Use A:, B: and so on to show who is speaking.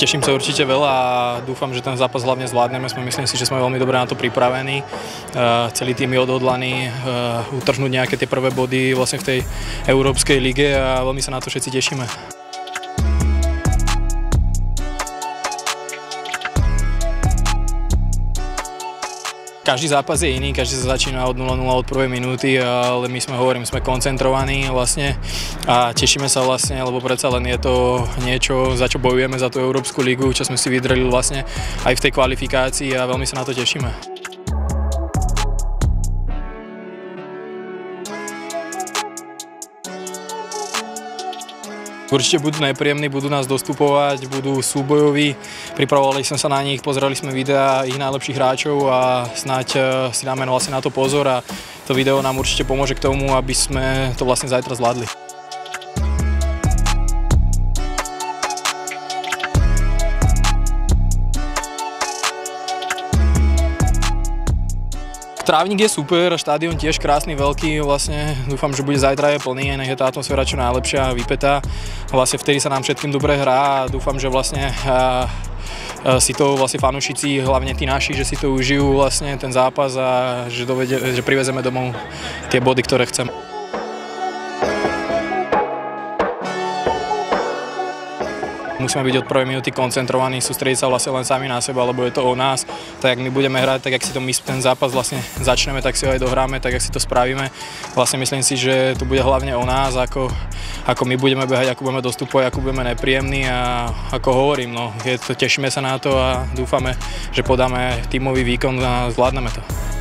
A: Teším sa určite veľa a dúfam, že ten zápas hlavne zvládneme. Myslím si, že sme veľmi dobre na to pripravení. Celý tým je odhodlaný utrhnúť nejaké tie prvé body vlastne v tej Európskej lige a veľmi sa na to všetci tešíme. Každý zápas je iný, každý sa začína od 0-0 od prvej minúty, ale my sme koncentrovaní vlastne a tešíme sa vlastne, lebo predsa len je to niečo, za čo bojujeme, za tú Európsku ligu, čo sme si vydreli vlastne aj v tej kvalifikácii a veľmi sa na to tešíme. Určite budú nepríjemní, budú nás dostupovať, budú súbojoví. Pripravovali sme sa na nich, pozerali sme videá ich najlepších hráčov a snáď si dáme vlastne na to pozor a to video nám určite pomôže k tomu, aby sme to vlastne zajtra zvládli. Trávnik je super, štadión tiež krásny, veľký, vlastne dúfam, že bude zajtra je plný, nech je tá atmosféra čo najlepšia a vypätá. Vlastne vtedy sa nám všetkým dobre hrá a dúfam, že vlastne si to vlastne fanúšici, hlavne tí naši, že si to užijú vlastne ten zápas a že privezeme domov tie body, ktoré chceme. Musíme byť od prvej minúty koncentrovaní, sústrediť sa vlastne len sami na seba, lebo je to o nás. Tak jak my budeme hrať, tak jak si to my ten zápas vlastne začneme, tak si ho aj dohráme, tak jak si to spravíme. Vlastne myslím si, že to bude hlavne o nás, ako my budeme behať, ako budeme dostupovať, ako budeme nepríjemní a ako hovorím, tešíme sa na to a dúfame, že podáme tímový výkon a zvládneme to.